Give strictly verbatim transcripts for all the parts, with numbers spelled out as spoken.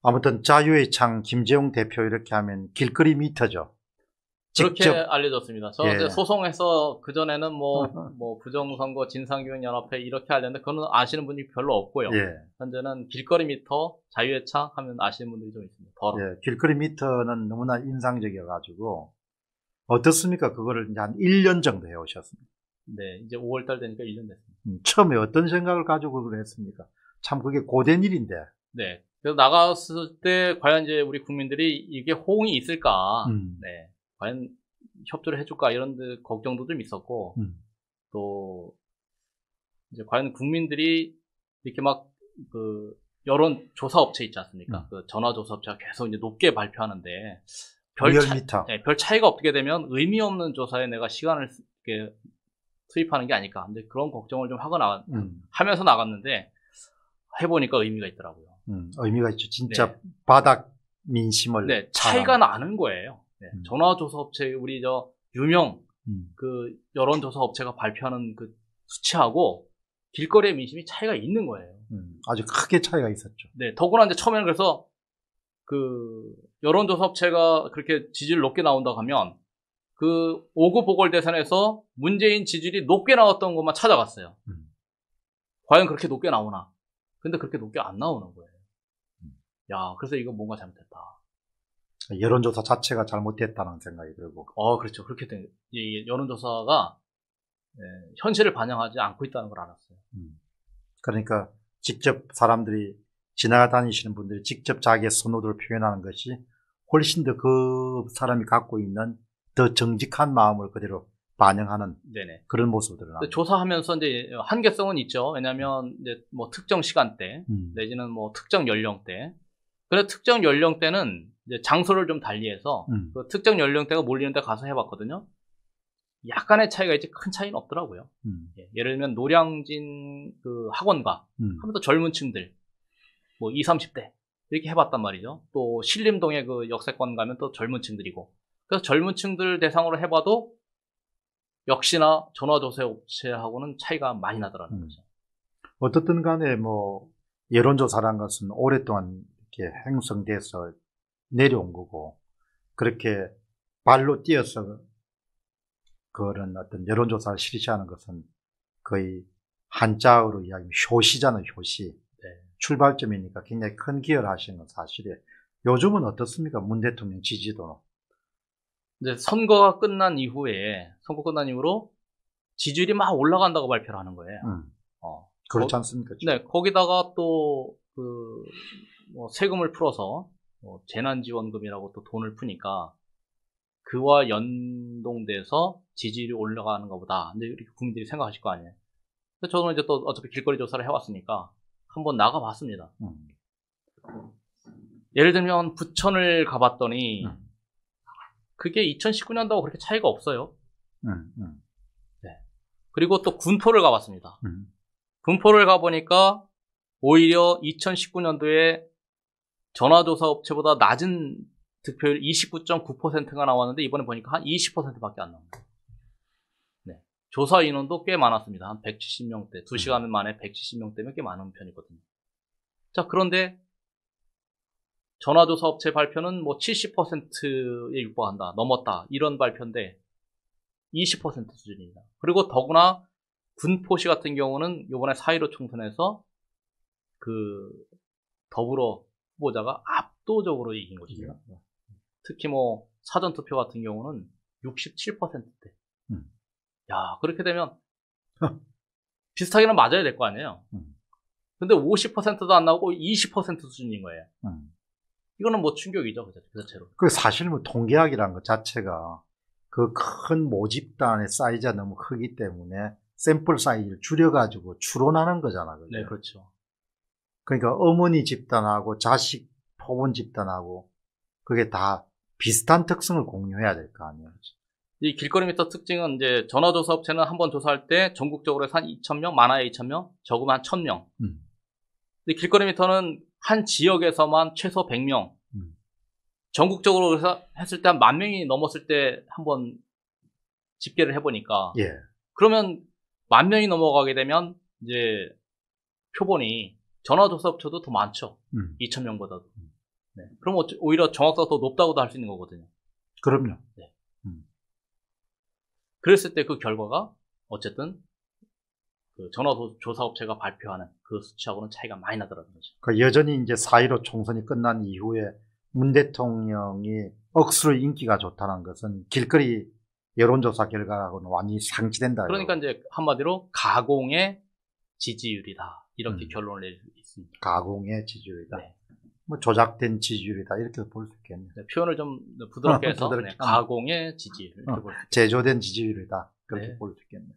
아무튼 자유의 창 김재용 대표 이렇게 하면 길거리 미터죠. 그렇게 직접, 알려졌습니다. 저 예. 소송해서 그전에는 뭐, 뭐 부정선거 진상규명연합회 이렇게 하려는데 그거는 아시는 분이 별로 없고요. 예. 현재는 길거리 미터, 자유의 창 하면 아시는 분들이 좀 있습니다. 더러. 예. 길거리 미터는 너무나 인상적이어가지고 어떻습니까? 그거를 이제 한 일 년 정도 해오셨습니다. 네, 이제 오월달 되니까 일 년 됐습니다. 음, 처음에 어떤 생각을 가지고 그걸 했습니까? 참 그게 고된 일인데. 네. 그래서 나갔을 때 과연 이제 우리 국민들이 이게 호응이 있을까? 음. 네. 과연 협조를 해줄까? 이런 데 걱정도 좀 있었고, 음. 또, 이제 과연 국민들이 이렇게 막, 그, 여론 조사 업체 있지 않습니까? 음. 그 전화조사 업체가 계속 이제 높게 발표하는데, 별, 리얼미터. 차, 네, 별 차이가 없게 되면 의미 없는 조사에 내가 시간을 이렇게 투입하는 게 아닐까. 근데 그런 걱정을 좀 하고 나, 음. 하면서 나갔는데, 해보니까 의미가 있더라고요. 음, 의미가 있죠. 진짜 네. 바닥 민심을. 네, 차이가 나는 거예요. 네, 음. 전화조사 업체, 우리 저, 유명, 음. 그, 여론조사 업체가 발표하는 그 수치하고 길거리의 민심이 차이가 있는 거예요. 음, 아주 크게 차이가 있었죠. 네, 더구나 이제 처음에는 그래서 그, 여론조사 업체가 그렇게 지지율 높게 나온다고 하면 그, 오 구 보궐대선에서 문재인 지지율이 높게 나왔던 것만 찾아갔어요. 음. 과연 그렇게 높게 나오나? 근데 그렇게 높게 안 나오는 거예요. 음. 야, 그래서 이거 뭔가 잘못됐다. 여론조사 자체가 잘못됐다는 생각이 들고. 어, 그렇죠. 그렇게 된, 이 여론조사가, 예, 현실을 반영하지 않고 있다는 걸 알았어요. 음. 그러니까 직접 사람들이 지나다니시는 분들이 직접 자기의 선호도를 표현하는 것이 훨씬 더 그 사람이 갖고 있는 더 정직한 마음을 그대로 반영하는 네네. 그런 모습들을. 조사하면서 이제 한계성은 있죠. 왜냐하면 이제 뭐 특정 시간대 음. 내지는 뭐 특정 연령대. 그래 특정 연령대는 이제 장소를 좀 달리해서 음. 그 특정 연령대가 몰리는 데 가서 해봤거든요. 약간의 차이가 있지 큰 차이는 없더라고요. 음. 예, 예를 들면 노량진 그 학원가 음. 하면 또 젊은 층들 뭐 이십, 삼십 대 이렇게 해봤단 말이죠. 또 신림동의 그 역세권 가면 또 젊은 층들이고 그래서 젊은 층들 대상으로 해봐도 역시나 전화조사 업체하고는 차이가 많이 나더라는 음. 거죠. 어떻든 간에 뭐 여론조사란 것은 오랫동안 이렇게 형성돼서 내려온 거고 그렇게 발로 뛰어서 그런 어떤 여론조사를 실시하는 것은 거의 한자어로 이야기하면 효시잖아요. 효시. 네. 출발점이니까 굉장히 큰 기여를 하시는 건 사실이에요. 요즘은 어떻습니까? 문 대통령 지지도는. 이제 선거가 끝난 이후에 선거 끝난 이후로 지지율이 막 올라간다고 발표를 하는 거예요. 음. 어. 그렇지 거, 않습니까? 네, 거기다가 또 그 뭐 세금을 풀어서 뭐 재난지원금이라고 또 돈을 푸니까 그와 연동돼서 지지율이 올라가는 것보다 근데 이렇게 국민들이 생각하실 거 아니에요. 근데 저는 이제 또 어차피 길거리 조사를 해왔으니까 한번 나가봤습니다. 음. 예를 들면 부천을 가봤더니 음. 그게 이천십구 년도하고 그렇게 차이가 없어요. 음. 음. 네. 그리고 또 군포를 가봤습니다. 음. 군포를 가보니까 오히려 이천십구 년도에 전화조사 업체보다 낮은 득표율 이십구 점 구 퍼센트가 나왔는데 이번에 보니까 한 이십 퍼센트밖에 안 나옵니다. 네. 조사 인원도 꽤 많았습니다. 한 백칠십 명대. 두 시간 만에 백칠십 명대면 꽤 많은 편이거든요. 자, 그런데 전화조사 업체 발표는 뭐 칠십 퍼센트에 육박한다. 넘었다. 이런 발표인데 이십 퍼센트 수준입니다. 그리고 더구나 군포시 같은 경우는 이번에 사 일오 총선에서 그 더불어 후보자가 압도적으로 이긴 것이죠. 네. 특히 뭐 사전투표 같은 경우는 육십칠 퍼센트대. 음. 야, 그렇게 되면 비슷하게는 맞아야 될 거 아니에요. 음. 근데 오십 퍼센트도 안 나오고 이십 퍼센트 수준인 거예요. 음. 이거는 뭐 충격이죠, 그 자체로. 그 사실 뭐 통계학이라는 것 자체가 그 큰 모집단의 사이즈가 너무 크기 때문에 샘플 사이즈를 줄여가지고 추론하는 거잖아. 그죠? 네, 그렇죠. 그러니까 어머니 집단하고 자식 포본 집단하고 그게 다 비슷한 특성을 공유해야 될 거 아니에요. 이 길거리 미터 특징은 이제 전화조사 업체는 한번 조사할 때 전국적으로 해서 한 이천 명, 많아야 이천 명, 적으면 한 천 명. 음. 근데 길거리 미터는 한 지역에서만 최소 백 명. 음. 전국적으로 해서 했을 때 한 만 명이 넘었을 때 한번 집계를 해보니까. 예. 그러면 만 명이 넘어가게 되면 이제 표본이 전화조사 업체도 더 많죠. 음. 이천 명보다도. 네. 그럼 오히려 정확도가 더 높다고도 할 수 있는 거거든요. 그럼요. 네. 음. 그랬을 때 그 결과가 어쨌든 그 전화조사업체가 발표하는 그 수치하고는 차이가 많이 나더라는 거죠. 그 여전히 이제 사 일오 총선이 끝난 이후에 문 대통령이 억수로 인기가 좋다는 것은 길거리 여론조사 결과하고는 완전히 상치된다. 그러니까 이제 한마디로 가공의 지지율이다. 이렇게 음. 결론을 낼 수 있습니다. 가공의 지지율이다. 네. 뭐 조작된 지지율이다. 이렇게 볼 수 있겠네요. 네, 표현을 좀 부드럽게 해서 부드럽게. 네, 가공의 지지율 이렇게 어, 볼 수 있겠네요. 제조된 지지율이다. 그렇게 네. 볼 수 있겠네요.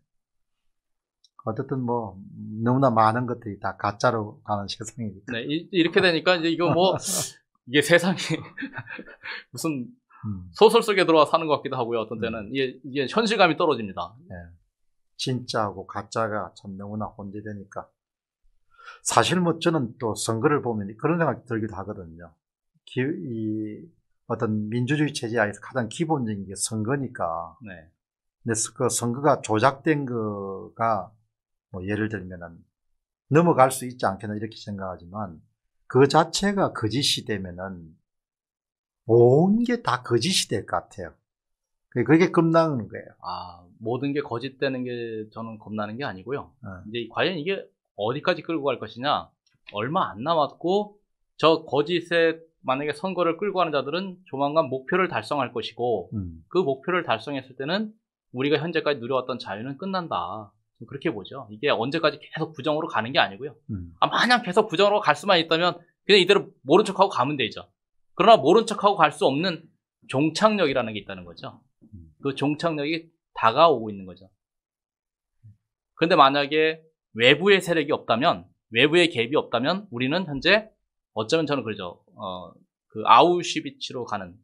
어쨌든 뭐 너무나 많은 것들이 다 가짜로 가는 세상이니까. 네, 이, 이렇게 되니까 이제 이거 뭐 이게 세상이 무슨 음. 소설 속에 들어와 사는 것 같기도 하고요. 어떤 때는 이게, 이게 현실감이 떨어집니다. 네. 진짜하고 가짜가 참 너무나 혼재되니까. 사실 뭐 저는 또 선거를 보면 그런 생각이 들기도 하거든요. 기, 이 어떤 민주주의 체제 안에서 가장 기본적인 게 선거니까. 네. 근데 그 선거가 조작된 거가 뭐 예를 들면은 넘어갈 수 있지 않겠나 이렇게 생각하지만 그 자체가 거짓이 되면은 온 게 다 거짓이 될 것 같아요. 그게 겁나는 거예요. 아, 모든 게 거짓되는 게 저는 겁나는 게 아니고요. 어. 이제 과연 이게 어디까지 끌고 갈 것이냐? 얼마 안 남았고 저 거짓에 만약에 선거를 끌고 가는 자들은 조만간 목표를 달성할 것이고 음. 그 목표를 달성했을 때는 우리가 현재까지 누려왔던 자유는 끝난다. 그렇게 보죠. 이게 언제까지 계속 부정으로 가는 게 아니고요. 음. 아, 마냥 계속 부정으로 갈 수만 있다면 그냥 이대로 모른 척하고 가면 되죠. 그러나 모른 척하고 갈 수 없는 종착역이라는 게 있다는 거죠. 그 종착역이 다가오고 있는 거죠. 그런데 만약에 외부의 세력이 없다면, 외부의 개입이 없다면 우리는 현재 어쩌면 저는 그러죠. 어, 그 아우슈비츠로 가는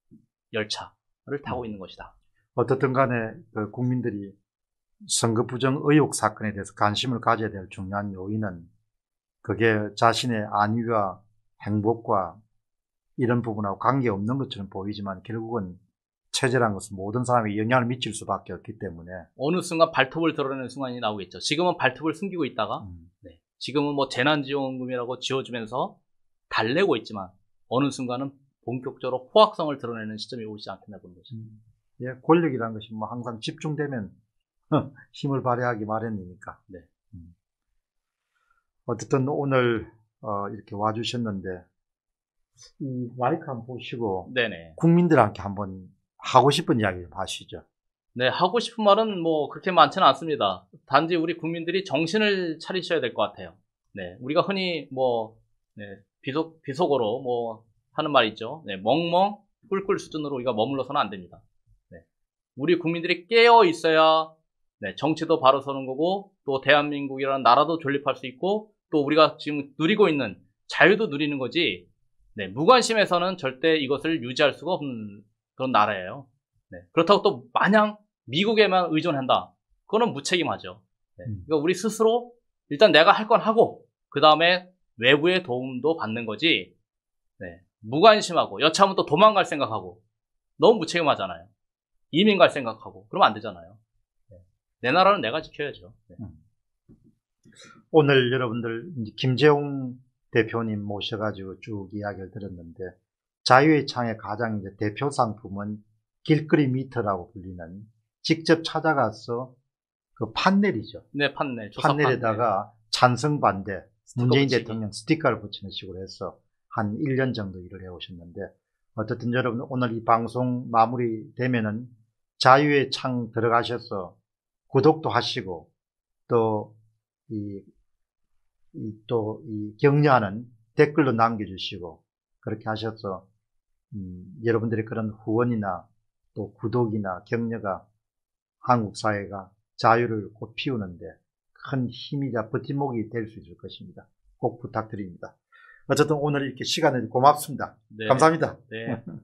열차를 타고 있는 것이다. 어떻든 간에 그 국민들이 선거 부정 의혹 사건에 대해서 관심을 가져야 될 중요한 요인은 그게 자신의 안위와 행복과 이런 부분하고 관계없는 것처럼 보이지만 결국은 체제라는 것은 모든 사람이 영향을 미칠 수밖에 없기 때문에 어느 순간 발톱을 드러내는 순간이 나오겠죠. 지금은 발톱을 숨기고 있다가 음. 네. 지금은 뭐 재난지원금이라고 지어주면서 달래고 있지만 어느 순간은 본격적으로 포악성을 드러내는 시점이 오지 않겠나 보는 거죠. 음. 예, 권력이라는 것이 뭐 항상 집중되면 힘을 발휘하기 마련이니까. 네. 음. 어쨌든 오늘 어, 이렇게 와주셨는데 이 마이크 한번 보시고 네네. 국민들한테 한번 하고 싶은 이야기 좀 하시죠. 네, 하고 싶은 말은 뭐 그렇게 많지는 않습니다. 단지 우리 국민들이 정신을 차리셔야 될 것 같아요. 네, 우리가 흔히 뭐 네, 비속 비속어로 뭐 하는 말 있죠. 네, 멍멍 꿀꿀 수준으로 우리가 머물러서는 안 됩니다. 네, 우리 국민들이 깨어 있어야 네, 정치도 바로 서는 거고 또 대한민국이라는 나라도 존립할 수 있고 또 우리가 지금 누리고 있는 자유도 누리는 거지. 네, 무관심해서는 절대 이것을 유지할 수가 없는 그런 나라예요. 네, 그렇다고 또 마냥 미국에만 의존한다. 그거는 무책임하죠. 네, 그러니까 우리 스스로 일단 내가 할 건 하고 그 다음에 외부의 도움도 받는 거지. 네, 무관심하고 여차하면 또 도망갈 생각하고 너무 무책임하잖아요. 이민 갈 생각하고 그러면 안 되잖아요. 네, 내 나라는 내가 지켜야죠. 네. 음. 오늘 여러분들 김재웅 대표님 모셔가지고 쭉 이야기를 들었는데 자유의 창의 가장 이제 대표 상품은 길거리 미터라고 불리는 직접 찾아가서 그 판넬이죠. 네, 판넬. 조사 판넬에다가 판넬. 찬성 반대 문재인 붙이기. 대통령 스티커를 붙이는 식으로 해서 한 일 년 정도 일을 해오셨는데 어쨌든 여러분 오늘 이 방송 마무리되면은 자유의 창 들어가셔서 구독도 하시고 또 이 이 또 이 격려하는 댓글도 남겨주시고 그렇게 하셔서 음, 여러분들의 그런 후원이나 또 구독이나 격려가 한국 사회가 자유를 곧 피우는데 큰 힘이자 버팀목이 될 수 있을 것입니다. 꼭 부탁드립니다. 어쨌든 오늘 이렇게 시간을 고맙습니다. 네. 감사합니다. 네.